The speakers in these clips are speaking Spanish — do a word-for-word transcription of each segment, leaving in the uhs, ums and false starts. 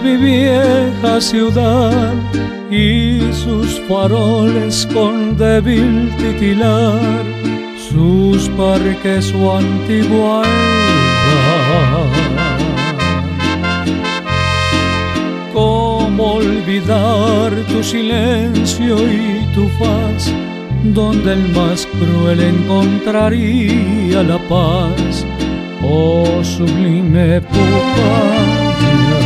mi vieja ciudad y sus faroles con débil titilar, sus parques su antigua edad. ¿Cómo olvidar tu silencio y tu faz, donde el más cruel encontraría la paz? Oh sublime Popayán,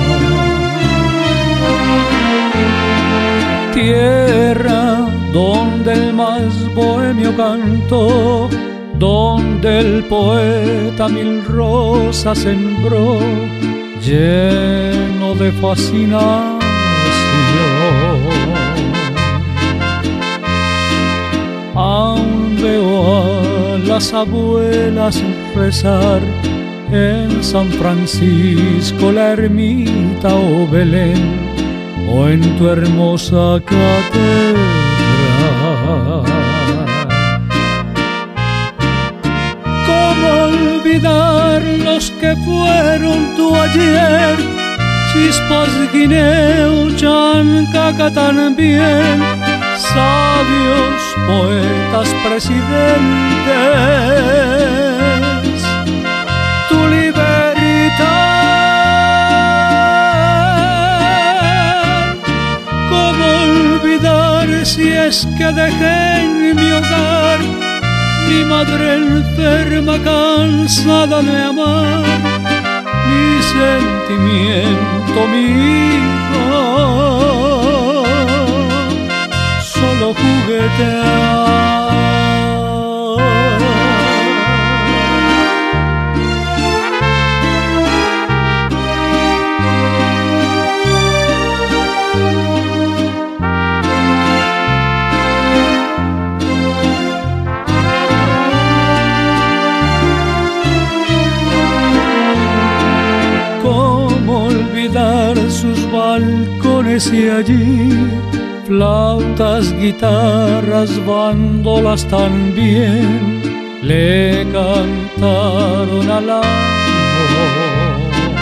tierra donde el más bohemio cantó, donde el poeta mil rosas sembró, lleno de fascinación. Aún veo a las abuelas rezar en San Francisco, la ermita o Belén, o en tu hermosa catedral. ¿Cómo olvidar los que fueron tu ayer? Chispas, Guineo, Chancaca también, sabios, poetas, presidentes, tu libertad. ¿Cómo olvidar si es que dejé en mi hogar mi madre enferma, cansada de amar, mi sentimiento, mi hijo, solo juguetear? ¿Cómo olvidar sus balcones y allí flautas, guitarras, bandolas también le cantaron al amor?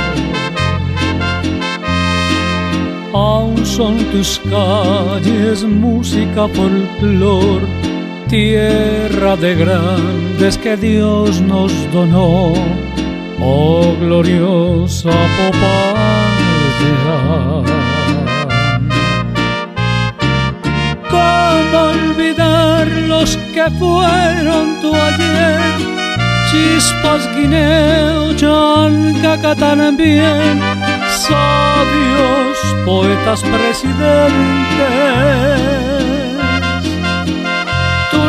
Aún son tus calles música, folclor, tierra de grandes que Dios nos donó. Oh gloriosa Popayán, ¿cómo olvidar los que fueron tu ayer? Chispas, Guineo, Chancaca también, sabios, poetas, presidentes, tu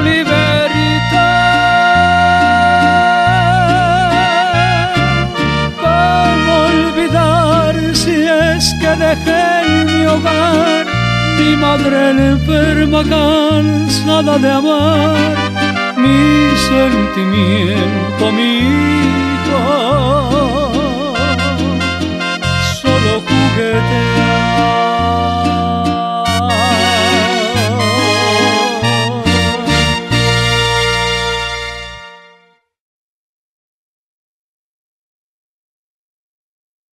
libertad. ¿Cómo olvidar si es que dejé en mi hogar mi madre enferma, cansada de amar, mi sentimiento, mi hijo,